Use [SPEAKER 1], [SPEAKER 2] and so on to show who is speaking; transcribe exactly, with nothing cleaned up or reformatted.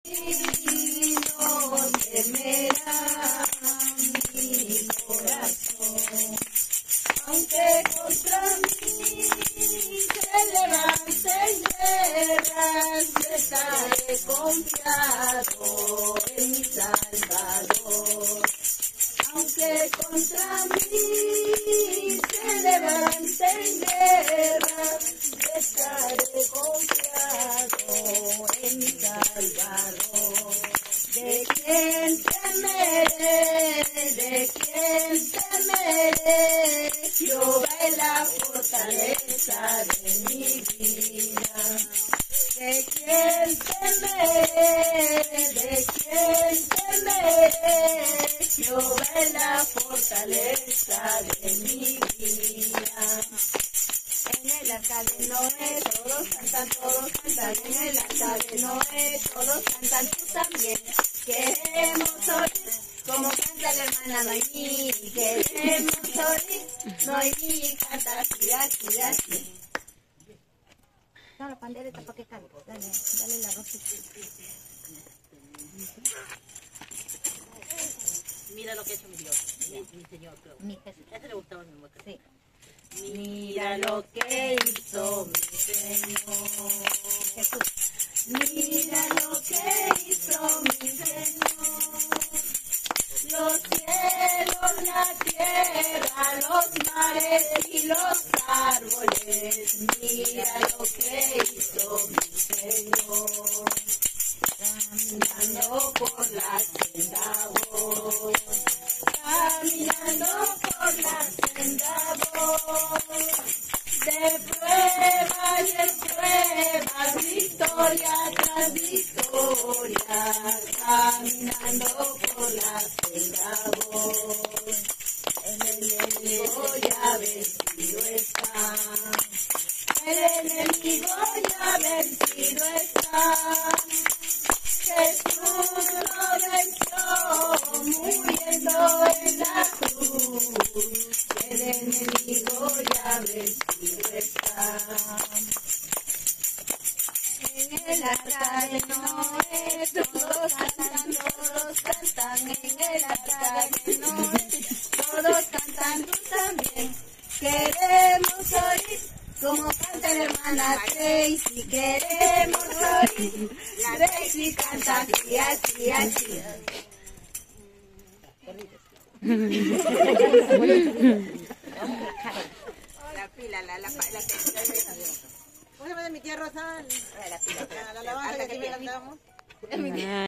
[SPEAKER 1] Y no temerá mi corazón, aunque contra mí se levanten guerras, yo estaré confiado en mi Salvador. Aunque contra mí se levanten guerras, yo estaré confiado en mi Salvador. ¿De quién temeré? ¿De quién temeré? Jehová es la fortaleza de mi vida. ¿De quién temeré? ¿De quién temeré? Jehová es la fortaleza de mi vida. En el arca de Noé todos cantan, todos cantan. En el arca de Noé todos cantan, tú también. Queremos oír como canta la hermana Noemí. Queremos oír, Noemí canta así, así, así. No, la pandereta para que cante. Dale, dale la rosita.
[SPEAKER 2] Mira lo que ha hecho mi Dios, mi, mi Señor, creo.
[SPEAKER 1] Mi Jesús.
[SPEAKER 2] A este le gustaba mi mamá.
[SPEAKER 1] Sí.
[SPEAKER 2] Mira lo que hizo mi Señor.
[SPEAKER 1] Jesús.
[SPEAKER 2] Mira lo que hizo mi Señor. Los cielos, la tierra, los mares y los árboles. Mira lo que hizo mi Señor. Caminando por la senda voy, caminando por la senda voy, de prueba y en prueba, victoria tras victoria, caminando por la senda voy, el enemigo ya vencido está, el enemigo ya vencido está. Jesús lo venció muriendo en la cruz, el enemigo ya vencido está. En el arca de Noé todos cantan, todos cantan, en el arca de Noé todos cantan, tú también. Queremos oír como canta la hermana Tracy, queremos oír. La Tracy canta así, así, así. La pila, la, la, la, la, ¿cómo se llama de mi tía Rosa? La pila, la lavanda que aquí me la damos.